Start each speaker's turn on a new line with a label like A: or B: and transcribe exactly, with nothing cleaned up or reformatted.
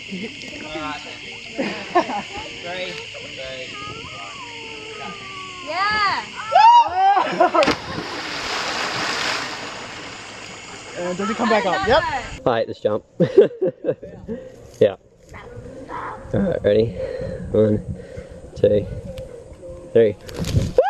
A: Alright then. Three, two, one.
B: Yeah!
C: And does he come back up? Yep.
D: I hate this jump. Yeah. Alright, ready? One, two, three.